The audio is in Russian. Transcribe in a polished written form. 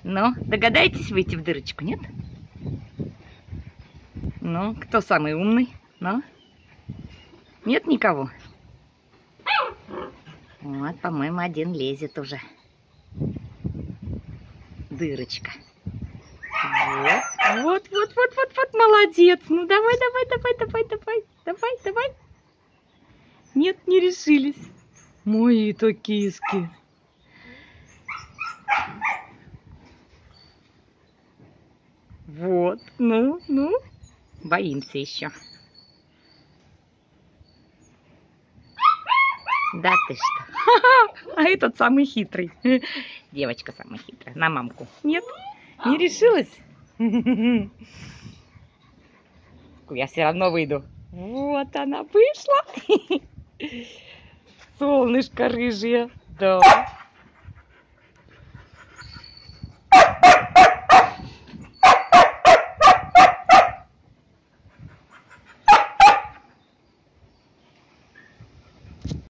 Ну, догадаетесь выйти в дырочку, нет? Ну, кто самый умный? Ну? Нет никого? Вот, по-моему, один лезет уже. Дырочка. Вот, молодец. Ну, давай. Нет, не решились. Мои-то киски. Вот, ну. Боимся еще. Да ты что? А этот самый хитрый. Девочка самая хитрая. На мамку. Нет, не решилась? Я все равно выйду. Вот она вышла. Солнышко рыжее. Да.